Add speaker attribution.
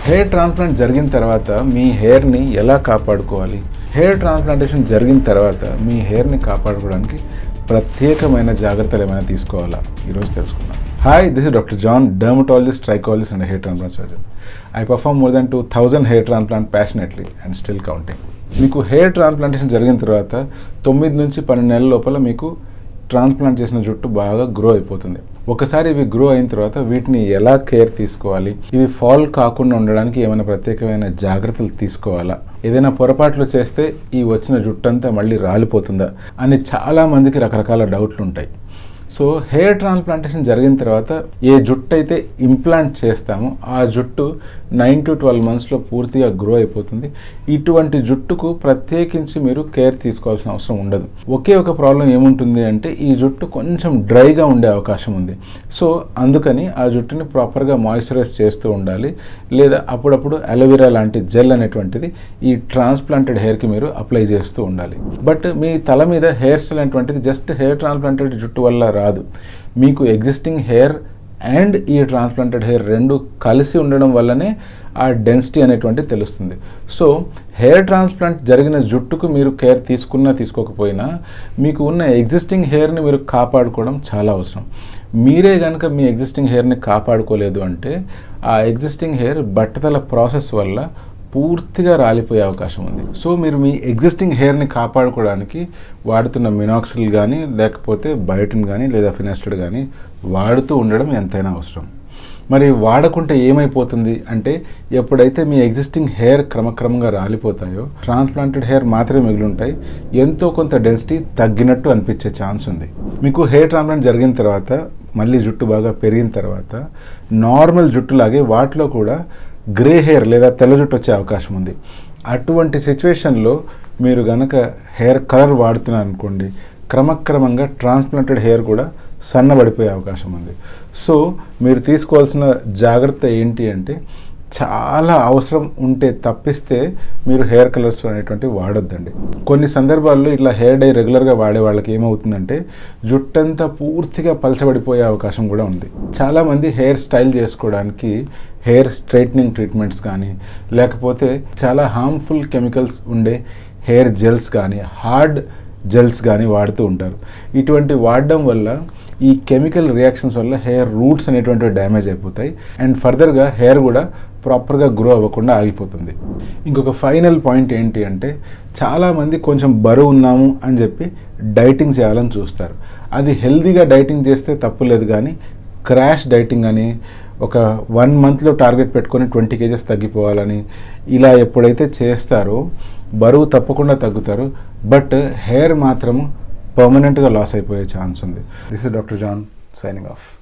Speaker 1: Hair transplant జరిగిన తర్వాత మీ హెయిర్ని ఎలా కాపాడుకోవాలి, హెయిర్ ట్రాన్స్ప్లాంటేషన్ జరిగిన తర్వాత మీ హెయిర్ని కాపాడుకోవడానికి ప్రత్యేకమైన జాగ్రత్తలు ఏమైనా తీసుకోవాలా ఈరోజు తెలుసుకుందాం. Hi, this is doctor John, dermatologist, trichologist and hair transplant surgeon. I perform more than 2000 hair transplant passionately and still counting. మీకు హెయిర్ ట్రాన్స్ప్లాంటేషన్ జరిగిన తర్వాత 9 నుంచి 12 నెలల లోపల మీకు ట్రాన్స్ప్లాంట్ చేసిన జుట్టు బాగా గ్రో అయిపోతుంది. ఒకసారి ఇవి గ్రో అయిన తర్వాత వీటిని ఎలా కేర్ తీసుకోవాలి, ఇవి ఫాల్ కాకుండా ఉండడానికి ఏమైనా ప్రత్యేకమైన జాగ్రత్తలు తీసుకోవాలా, ఏదైనా పొరపాట్లు చేస్తే ఈ వచ్చిన జుట్టు అంతా మళ్ళీ రాలిపోతుందా అని చాలా మందికి రకరకాల డౌట్లు ఉంటాయి. సో హెయిర్ ట్రాన్స్ప్లాంటేషన్ జరిగిన తర్వాత ఏ జుట్టు అయితే ఇంప్లాంట్ చేస్తామో ఆ జుట్టు 9 to 12 మంత్స్లో పూర్తిగా గ్రో అయిపోతుంది. ఇటువంటి జుట్టుకు ప్రత్యేకించి మీరు కేర్ తీసుకోవాల్సిన అవసరం ఉండదు. ఒకే ఒక ప్రాబ్లం ఏముంటుంది అంటే ఈ జుట్టు కొంచెం డ్రైగా ఉండే అవకాశం ఉంది. సో అందుకని ఆ జుట్టుని ప్రాపర్గా మాయిశ్చరైజ్ చేస్తూ ఉండాలి, లేదా అప్పుడప్పుడు అలోవెరా లాంటి జెల్ అనేటువంటిది ఈ ట్రాన్స్ప్లాంటెడ్ హెయిర్కి మీరు అప్లై చేస్తూ ఉండాలి. బట్ మీ తల మీద హెయిర్ స్టైల్ అనేటువంటిది జస్ట్ హెయిర్ ట్రాన్స్ప్లాంటెడ్ జుట్టు వల్ల రాదు. మీకు ఎగ్జిస్టింగ్ హెయిర్ అండ్ ఈ ట్రాన్స్ప్లాంటెడ్ హెయిర్ రెండు కలిసి ఉండడం వల్లనే ఆ డెన్సిటీ అనేటువంటి తెలుస్తుంది. సో హెయిర్ ట్రాన్స్ప్లాంట్ జరిగిన జుట్టుకు మీరు కేర్ తీసుకున్నా తీసుకోకపోయినా మీకు ఉన్న ఎగ్జిస్టింగ్ హెయిర్ని మీరు కాపాడుకోవడం చాలా అవసరం. మీరే కనుక మీ ఎగ్జిస్టింగ్ హెయిర్ని కాపాడుకోలేదు అంటే ఆ ఎగ్జిస్టింగ్ హెయిర్ బట్టతల ప్రాసెస్ వల్ల పూర్తిగా రాలిపోయే అవకాశం ఉంది. సో మీరు మీ ఎగ్జిస్టింగ్ హెయిర్ని కాపాడుకోవడానికి వాడుతున్న మినాక్సిల్ కానీ లేకపోతే బయోటిన్ కానీ లేదా ఫినాస్టైడ్ కానీ వాడుతూ ఉండడం ఎంతైనా అవసరం. మరి వాడకుంటే ఏమైపోతుంది అంటే ఎప్పుడైతే మీ ఎగ్జిస్టింగ్ హెయిర్ క్రమక్రమంగా రాలిపోతాయో ట్రాన్స్ప్లాంటెడ్ హెయిర్ మాత్రమే మిగిలి ఉంటాయి, ఎంతో కొంత డెన్సిటీ తగ్గినట్టు అనిపించే ఛాన్స్ ఉంది. మీకు హెయిర్ ట్రాన్స్ప్లాంట్ జరిగిన తర్వాత మళ్ళీ జుట్టు బాగా పెరిగిన తర్వాత నార్మల్ జుట్టులాగే వాటిలో కూడా గ్రే హెయిర్ లేదా తెల్ల జుట్టు వచ్చే అవకాశం ఉంది. అటువంటి సిచ్యువేషన్లో మీరు కనుక హెయిర్ కలర్ వాడుతున్నారు అనుకోండి, క్రమక్రమంగా ట్రాన్స్ప్లాంటెడ్ హెయిర్ కూడా సన్నబడిపోయే అవకాశం ఉంది. సో మీరు తీసుకోవాల్సిన జాగ్రత్త ఏంటి అంటే చాలా అవసరం ఉంటే తప్పిస్తే మీరు హెయిర్ కలర్స్ అనేటువంటివి వాడొద్దండి. కొన్ని సందర్భాల్లో ఇట్లా హెయిర్ డై రెగ్యులర్గా వాడే వాళ్ళకి ఏమవుతుందంటే జుట్టంతా పూర్తిగా పలచబడిపోయే అవకాశం కూడా ఉంది. చాలామంది హెయిర్ స్టైల్ చేసుకోవడానికి హెయిర్ స్ట్రైట్నింగ్ ట్రీట్మెంట్స్ కానీ లేకపోతే చాలా హార్మ్ఫుల్ కెమికల్స్ ఉండే హెయిర్ జెల్స్ కానీ హార్డ్ జెల్స్ కానీ వాడుతూ ఉంటారు. ఇటువంటి వాడడం వల్ల ఈ కెమికల్ రియాక్షన్స్ వల్ల హెయిర్ రూట్స్ అనేటువంటివి డ్యామేజ్ అయిపోతాయి అండ్ ఫర్దర్గా హెయిర్ కూడా ప్రాపర్గా గ్రో అవ్వకుండా ఆగిపోతుంది. ఇంకొక ఫైనల్ పాయింట్ ఏంటి అంటే చాలామంది కొంచెం బరువు ఉన్నాము అని చెప్పి డైటింగ్ చేయాలని చూస్తారు. అది హెల్తీగా డైటింగ్ చేస్తే తప్పులేదు, కానీ క్రాష్ డైటింగ్ అని ఒక 1 మంత్లో టార్గెట్ పెట్టుకొని 20 kgs తగ్గిపోవాలని ఇలా ఎప్పుడైతే చేస్తారో బరువు తప్పకుండా తగ్గుతారు, బట్ హెయిర్ మాత్రం పర్మనెంట్గా లాస్ అయిపోయే ఛాన్స్ ఉంది. This is doctor John signing of.